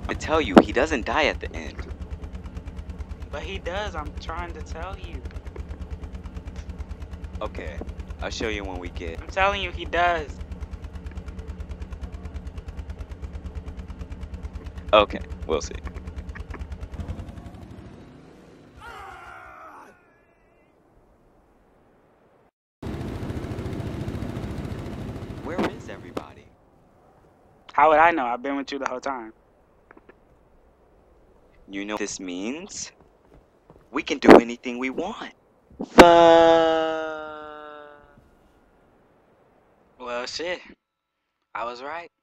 to tell you, he doesn't die at the end. But he does, I'm trying to tell you. Okay, I'll show you when we get... I'm telling you, he does. Okay, we'll see. Where is everybody? How would I know? I've been with you the whole time. You know what this means? We can do anything we want. Well, shit. I was right.